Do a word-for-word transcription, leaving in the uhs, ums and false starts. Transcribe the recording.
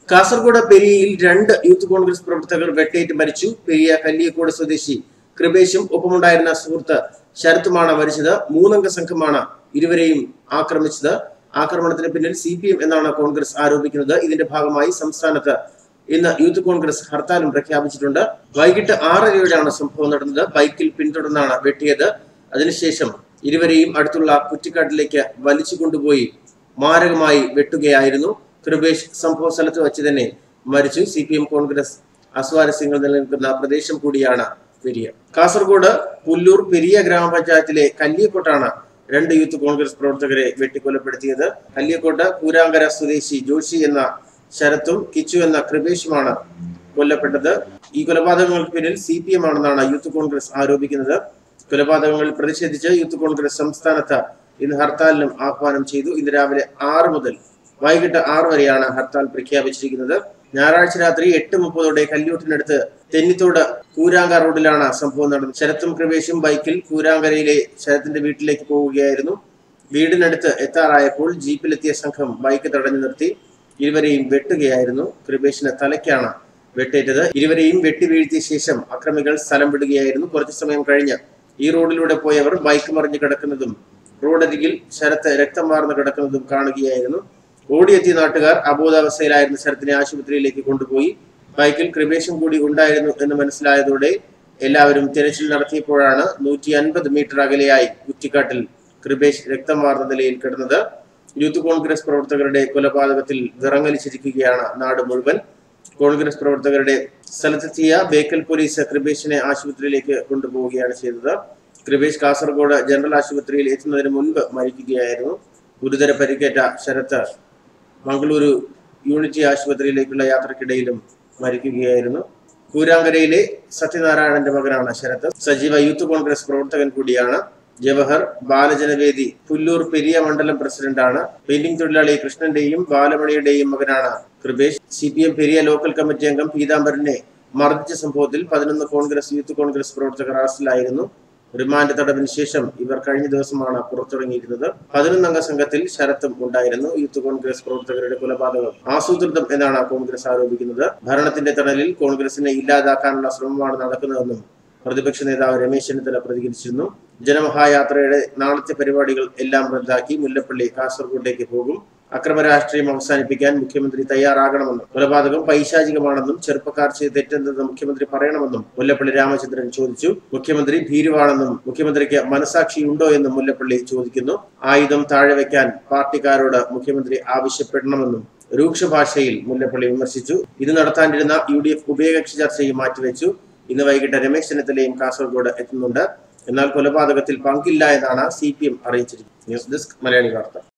കാസർഗോഡ് പെരിയയിൽ രണ്ട് യൂത്ത് കോൺഗ്രസ് പ്രവർത്തകർ വെട്ടേറ്റ് മരിച്ചു. പെരിയ കല്ലിയക്കോട് സ്വദേശി കൃപേഷും ഒപ്പമുണ്ടായിരുന്ന സുഹൃത്ത് ശരത്തുമാണ് മരിച്ചത്. മൂന്നംഗ സംഘമാണ് ഇരുവരെയും ആക്രമിച്ചത്. ആക്രമണത്തിന് പിന്നിൽ സി പി എം എന്നാണ് കോൺഗ്രസ് ആരോപിക്കുന്നത്. ഇതിന്റെ ഭാഗമായി സംസ്ഥാനത്ത് ഇന്ന് യൂത്ത് കോൺഗ്രസ് ഹർത്താലും പ്രഖ്യാപിച്ചിട്ടുണ്ട്. വൈകിട്ട് ആറരയോടെയാണ് സംഭവം നടന്നത്. ബൈക്കിൽ പിന്തുടർന്നാണ് വെട്ടിയത്. അതിനുശേഷം ഇരുവരെയും അടുത്തുള്ള കുറ്റിക്കാട്ടിലേക്ക് വലിച്ചു കൊണ്ടുപോയി മാരകമായി വെട്ടുകയായിരുന്നു. കൃപേഷ് സംഭവ സ്ഥലത്ത് വെച്ച് തന്നെ മരിച്ചു. സി പി എം കോൺഗ്രസ് അസ്വാരസ്യങ്ങൾ നിലനിൽക്കുന്ന പ്രദേശം കൂടിയാണ് പെരിയ. കാസർഗോഡ് പുല്ലൂർ പെരിയ ഗ്രാമപഞ്ചായത്തിലെ കല്ലിയക്കോട്ടാണ് രണ്ട് യൂത്ത് കോൺഗ്രസ് പ്രവർത്തകരെ വെട്ടിക്കൊലപ്പെടുത്തിയത്. കല്ലിയക്കോട്ട് കൂരാങ്കര സ്വദേശി ജോഷി എന്ന ശരത്തും കിച്ചു എന്ന കൃപേഷുമാണ് കൊല്ലപ്പെട്ടത്. ഈ കൊലപാതകങ്ങൾക്ക് പിന്നിൽ സി പി എം ആണെന്നാണ് യൂത്ത് കോൺഗ്രസ് ആരോപിക്കുന്നത്. കൊലപാതകങ്ങളിൽ പ്രതിഷേധിച്ച് യൂത്ത് കോൺഗ്രസ് സംസ്ഥാനത്ത് ഇന്ന് ഹർത്താലിനും ആഹ്വാനം ചെയ്തു. ഇന്ന് രാവിലെ ആറ് മുതൽ വൈകിട്ട് ആറ് വരെയാണ് ഹർത്താൽ പ്രഖ്യാപിച്ചിരിക്കുന്നത്. ഞായറാഴ്ച രാത്രി എട്ട് മുപ്പതോടെ കല്ല്യോട്ടിനടുത്ത് തെന്നിത്തോട് കൂരാങ്ക റോഡിലാണ് സംഭവം നടന്നത്. ശരത്തും കൃപേഷും ബൈക്കിൽ കൂരാങ്കരയിലെ ശരത്തിന്റെ വീട്ടിലേക്ക് പോവുകയായിരുന്നു. വീടിനടുത്ത് എത്താറായപ്പോൾ ജീപ്പിലെത്തിയ സംഘം ബൈക്ക് തടഞ്ഞു നിർത്തി ഇരുവരെയും വെട്ടുകയായിരുന്നു. കൃപേഷിന് തലയ്ക്കാണ് വെട്ടേറ്റത്. ഇരുവരെയും വെട്ടി വീഴ്ത്തിയ ശേഷം അക്രമികൾ സ്ഥലം വിടുകയായിരുന്നു. കുറച്ചു സമയം കഴിഞ്ഞ് ഈ റോഡിലൂടെ പോയവർ ബൈക്ക് മറിഞ്ഞു കിടക്കുന്നതും റോഡരികിൽ ശരത്ത് രക്തം വാർന്നു കിടക്കുന്നതും കാണുകയായിരുന്നു. ഓടിയെത്തിയ നാട്ടുകാർ അബോധാവസ്ഥയിലായിരുന്ന ശരത്തിനെ ആശുപത്രിയിലേക്ക് കൊണ്ടുപോയി. ബൈക്കിൽ കൃപേഷും കൂടി ഉണ്ടായിരുന്നു എന്ന് മനസ്സിലായതോടെ എല്ലാവരും തിരച്ചിൽ നടത്തിയപ്പോഴാണ് നൂറ്റി അൻപത് മീറ്റർ അകലെയായി കുറ്റിക്കാട്ടിൽ കൃപേഷ് രക്തം വാർന്ന നിലയിൽ കിടന്നത്. യൂത്ത് കോൺഗ്രസ് പ്രവർത്തകരുടെ കൊലപാതകത്തിൽ വിറങ്ങലിച്ചിരിക്കുകയാണ് നാട് മുഴുവൻ. കോൺഗ്രസ് പ്രവർത്തകരുടെ സ്ഥലത്തെത്തിയ ബേക്കൽ പോലീസ് കൃപേഷിനെ ആശുപത്രിയിലേക്ക് കൊണ്ടുപോവുകയാണ് ചെയ്തത്. കൃപേഷ് കാസർഗോഡ് ജനറൽ ആശുപത്രിയിൽ എത്തുന്നതിന് മുൻപ് മരിക്കുകയായിരുന്നു. ഗുരുതര പരിക്കേറ്റ ശരത്ത് മംഗളൂരു യൂണിറ്റി ആശുപത്രിയിലേക്കുള്ള യാത്രക്കിടയിലും മരിക്കുകയായിരുന്നു. കൂരാങ്കരയിലെ സത്യനാരായണന്റെ മകനാണ് ശരത്ത്. സജീവ യൂത്ത് കോൺഗ്രസ് പ്രവർത്തകൻ കൂടിയാണ്. ജവഹർ ബാലജനവേദി പുല്ലൂർ പെരിയ മണ്ഡലം പ്രസിഡന്റാണ്. പെയിന്റിംഗ് തൊഴിലാളി കൃഷ്ണന്റെയും ബാലമണിയുടെയും മകനാണ് Kripesh. C P M Periya local committee അംഗം പീതാംബരനെ മർദ്ദിച്ച സംഭവത്തിൽ പതിനൊന്ന് കോൺഗ്രസ് യൂത്ത് കോൺഗ്രസ് പ്രവർത്തകർ അറസ്റ്റിലായിരുന്നു. റിമാൻഡ് തടവിന് ശേഷം ഇവർ കഴിഞ്ഞ ദിവസമാണ് പുറത്തിറങ്ങിയിരുന്നത്. പതിനൊന്നംഗ സംഘത്തിൽ ശരത്തും ഉണ്ടായിരുന്നു. യൂത്ത് കോൺഗ്രസ് പ്രവർത്തകരുടെ കൊലപാതകം ആസൂത്രിതം എന്നാണ് കോൺഗ്രസ് ആരോപിക്കുന്നത്. ഭരണത്തിന്റെ തണലിൽ കോൺഗ്രസിനെ ഇല്ലാതാക്കാനുള്ള ശ്രമമാണ് നടക്കുന്നതെന്നും പ്രതിപക്ഷ നേതാവ് രമേശ് ചെന്നിത്തല പ്രതികരിച്ചിരുന്നു. ജനമഹായാത്രയുടെ നാളത്തെ പരിപാടികൾ എല്ലാം റദ്ദാക്കി മുല്ലപ്പള്ളി കാസർഗോഡേക്ക് പോകും. അക്രമ രാഷ്ട്രീയം അവസാനിപ്പിക്കാൻ മുഖ്യമന്ത്രി തയ്യാറാകണമെന്നും കൊലപാതകം പൈശാചികമാണെന്നും ചെറുപ്പക്കാർ ചെയ്ത് തെറ്റെന്തെന്ന് മുഖ്യമന്ത്രി പറയണമെന്നും മുല്ലപ്പള്ളി രാമചന്ദ്രൻ ചോദിച്ചു. മുഖ്യമന്ത്രി ഭീരുവാണെന്നും മുഖ്യമന്ത്രിക്ക് മനസാക്ഷിയുണ്ടോ എന്നും മുല്ലപ്പള്ളി ചോദിക്കുന്നു. ആയുധം താഴെ വയ്ക്കാൻ പാർട്ടിക്കാരോട് മുഖ്യമന്ത്രി ആവശ്യപ്പെടണമെന്നും രൂക്ഷ ഭാഷയിൽ മുല്ലപ്പള്ളി വിമർശിച്ചു. ഇത് നടത്താനിരുന്ന യു ഡി എഫ് ഉഭയകക്ഷി ചർച്ചയും മാറ്റിവെച്ചു. ഇന്ന് വൈകിട്ട് രമേശ് ചെന്നിത്തലയും കാസർഗോഡ് എത്തുന്നുണ്ട്. എന്നാൽ കൊലപാതകത്തിൽ പങ്കില്ല എന്നാണ് സി പി എം അറിയിച്ചിരിക്കുന്നത്. ന്യൂസ് ഡെസ്ക് മലയാളി വാർത്ത.